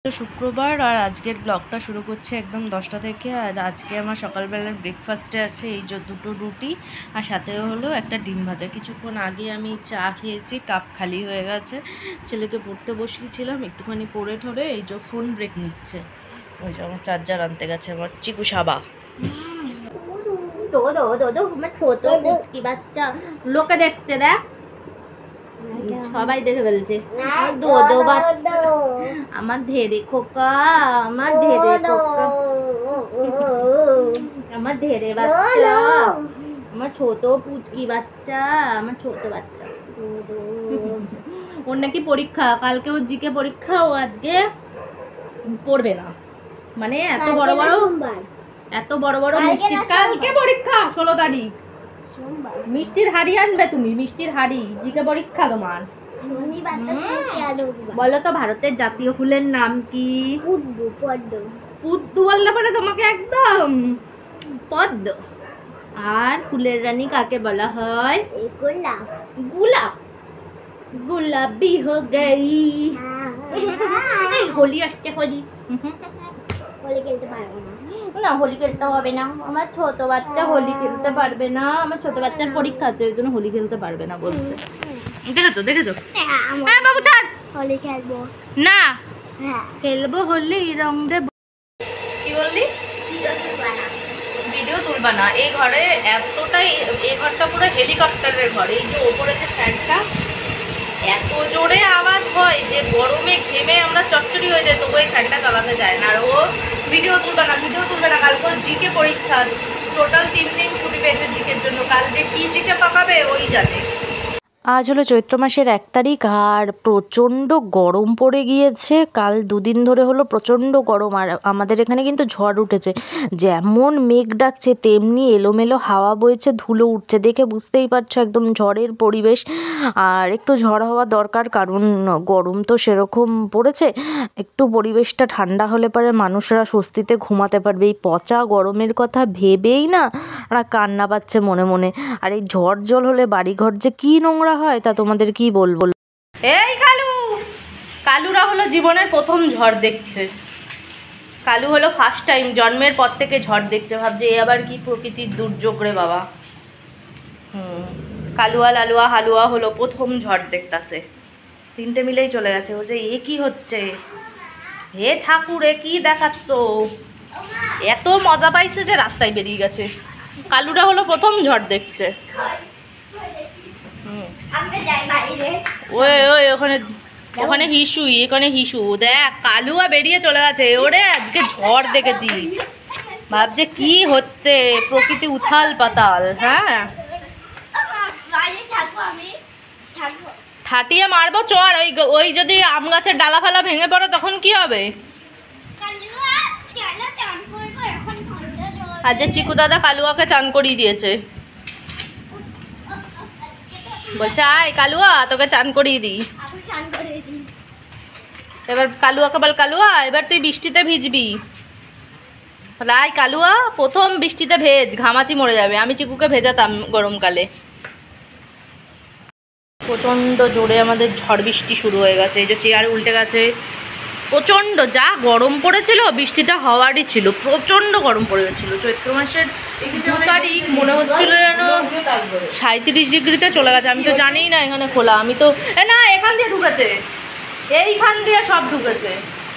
শুক্রবার আর আজকের ব্লগটা শুরু করছে একদম 10টা থেকে। আর আজকে আমার সকালবেলার ব্রেকফাস্টে আছে এই যে দুটো রুটি আর সাথেও হলো একটা ডিম ভাজা। কিছুক্ষণ আগে আমি চা খেয়েছি, কাপ খালি হয়ে গেছে। ছেলেকে পড়তে বসিয়েছিলাম, একটুখানি পড়ে ঠরে এই যে ফোন ব্রেক নিচ্ছে। ওই যে আমার চার্জার আনতে গেছে আমার চিকু সাবা। বাচ্চা লোকে দেখছে, দেখ সবাই দেখে ফেলছে। আমার ধেরে খোকা, আমার ধেরে খোকা, আমার ধেরে বাচ্চা, আমার ছোট পুচকি বাচ্চা, আমার ছোট বাচ্চা। ওর নাকি পরীক্ষা, কালকে ওর জিকে পরীক্ষা, ও আজকে পড়বে না। মানে এত বড় বড় মিষ্টি, কালকে পরীক্ষা 16 তারিখ। মিষ্টির হাড়ি আনবে তুমি, মিষ্টির হাড়ি, জিকে পরীক্ষা তোমার। বলো তো ভারতের জাতীয় ফুলের নাম কি? পদ্ম বললে পরে তোমাকে একদম পদ্ম। আর ফুলের রানী কাকে বলা হয়? গোলাপ। গোলাপি হো গই। হোলি আসছে, হোলি খেলতে পারবো না, হোলি খেলতে হবে না। আমার ছোট বাচ্চা হোলি খেলতে পারবে না, আমার ছোট বাচ্চার পরীক্ষা আছে, ওই জন্য হোলি খেলতে পারবে না বলছে। দেখেছো হ্যাঁ বাবু ছাড়, হোলি খেলবো না। হ্যাঁ খেলবো হোলি, রং দেব। কি বললি? ভিডিও তুলবা না। এই ঘরে এতটাই, এই ঘরটা পুরো হেলিকপ্টারের ঘর। এই যে ওপরে যে ফ্যানটা এত জোরে আওয়াজ হয় যে গরমে ঘেমে আমরা চচ্চড়ি হয়ে যায়, তবু এই ফ্যানটা চালাতে যায় না। আর ও ভিডিও তুলবে না। কালকে জিকে পরীক্ষা, টোটাল 3 দিন ছুটি পেয়েছে জিকের জন্য। কাল যে কি জিকে পাকাবে ওই জানে। আজ হলো চৈত্র মাসের 1 তারিখ আর প্রচণ্ড গরম পড়ে গিয়েছে। কাল 2 দিন ধরে হলো প্রচণ্ড গরম। আর আমাদের এখানে কিন্তু ঝড় উঠেছে, যেমন মেঘ ডাকছে তেমনি এলোমেলো হাওয়া বইছে, ধুলো উঠছে। দেখে বুঝতেই পারছো একদম ঝড়ের পরিবেশ। আর একটু ঝড় হওয়া দরকার, কারণ গরম তো সেরকম পড়েছে। একটু পরিবেশটা ঠান্ডা হলে পরে মানুষরা স্বস্তিতে ঘুমাতে পারবে। এই পচা গরমের কথা ভেবেই না ওরা কান্না পাচ্ছে মনে মনে। আর এই ঝড় জল হলে বাড়িঘর যে কি নোংরা হয় তা তোমাদের কি বলবো। এই কালুরা হলো জীবনের প্রথম ঝড় দেখছে। কালু হলো ফার্স্ট টাইম জন্মের পর থেকে ঝড় দেখছে। ভাবছে এ আবার কি প্রকৃতির দুর্যোগ রে বাবা। কালুয়া লালুয়া হালুয়া হলো প্রথম ঝড় দেখতাছে। 3টে মিলেই চলে গেছে। বলছে এ কি হচ্ছে, হে ঠাকুর এ কি দেখাচ্ছ। এত মজা পাইছে যে রাস্তায় বেরিয়ে গেছে। কালুরা হলো প্রথম ঝড় দেখছে। ওই ওখানে হিসু, এখানে হিসু। দেখ কালুয়া বেরিয়ে চলে গেছে। ওরে আজকে ঝড় দেখেছি। ভাবছে কি হচ্ছে, প্রকৃতি উথাল পাতাল। হ্যাঁ ঠাটিয়ে মারবো চর। ওই যদি আম গাছের ডালা ফালা ভেঙে পড়ো তখন কি হবে? আজ যে চিকু দাদা কালুয়াকে চান করিয়ে দিয়েছে। বলছে আয় কালুয়া তোকে চান করিয়ে দিই। এবার কালুয়াকে বল, কালুয়া এবার তুই বৃষ্টিতে ভিজবি। আয় কালুয়া, প্রথম বৃষ্টিতে ভেজ, ঘামাচি মরে যাবে। আমি চিকুকে ভেজাতাম গরমকালে। প্রচণ্ড জোরে আমাদের ঝড় বৃষ্টি শুরু হয়ে গেছে। এই যে চেয়ার উল্টে গেছে। প্রচণ্ড যা গরম পড়েছিল, বৃষ্টিটা হওয়ারই ছিল। প্রচণ্ড গরম পড়ে গেছিলো। চৈত্র মাসের 2 তারিখ মনে হচ্ছিল যেন 37 ডিগ্রিতে চলে গেছে। আমি তো জানিই না এখানে খোলা। আমি তো না, এখান দিয়ে ঢুকেছে, এইখান দিয়ে সব ঢুকেছে।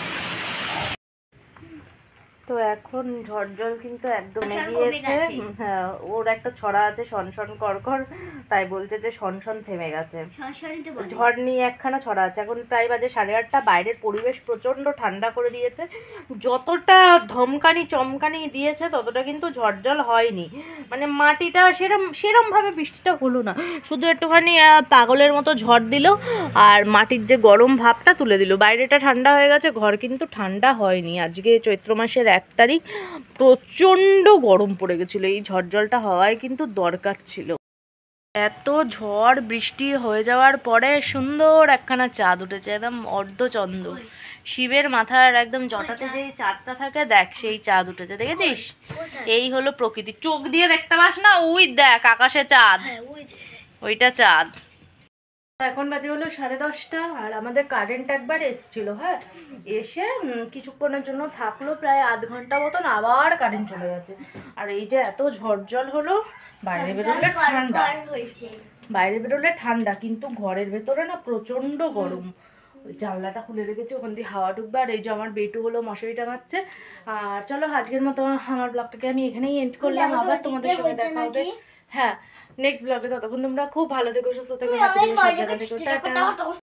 তো এখন ঝড় জল কিন্তু একদম গিয়েছে। হ্যাঁ ওর একটা ছড়া আছে সনসন করকর, তাই বলছে যে সনসন থেমে গেছে। ঝড় নিয়ে একখানা ছড়া আছে। এখন প্রায় বাজে 8:30। বাইরের পরিবেশ প্রচণ্ড ঠান্ডা করে দিয়েছে। যতটা ধমকানি চমকানি দিয়েছে ততটা কিন্তু ঝড় জল হয়নি। মানে মাটিটা সেরমভাবে বৃষ্টিটা হলো না, শুধু একটুখানি পাগলের মতো ঝড় দিল আর মাটির যে গরম ভাবটা তুলে দিল। বাইরেটা ঠান্ডা হয়ে গেছে, ঘর কিন্তু ঠান্ডা হয়নি। আজকে চৈত্র মাসের 1 তারিখ প্রচণ্ড গরম পড়ে গেছিলো। এই ঝড় জলটা হওয়ায় কিন্তু দরকার ছিল। এত ঝড় বৃষ্টি হয়ে যাওয়ার পরে সুন্দর একখানা চাঁদ উঠেছে, একদম অর্ধচন্দ্র। শিবের মাথার একদম জটাতে যেই চাঁদটা থাকে দেখ, সেই চাঁদ উঠেছে। দেখেছিস? এই হলো প্রকৃতি। চোখ দিয়ে দেখতে পাস না? ওই দেখ আকাশে চাঁদ, ওইটা চাঁদ। এখন বাজে হলো 10:30 আর আমাদের কারেন্ট একবার এসছিল, হ্যাঁ, এসে কিছুক্ষণের জন্য থাকলো প্রায় আধ ঘন্টা মতন, আবার কারেন্ট চলে গেছে। আর এই যে এত ঝড় হলো, বাইরে বেরোলে ঠান্ডা, বাইরে বেরোলে ঠান্ডা, কিন্তু ঘরের ভেতরে না প্রচন্ড গরম। ওই জানলাটা খুলে রেখেছি, ওখান দিয়ে হাওয়া ঢুকবে। আর এই যে আমার বেটু হলো মশারি টাঙাচ্ছে। আর চলো আজকের মতো আমার ব্লগটাকে আমি এখানেই এন্ড করলাম, আবার তোমাদের সঙ্গে দেখা হবে হ্যাঁ নেক্সট ব্লগে। ততক্ষণ তোমরা খুব ভালো থেকো, সুস্থ থেকো, হ্যাপি থেকো, সাবধানে থেকো, টাটা।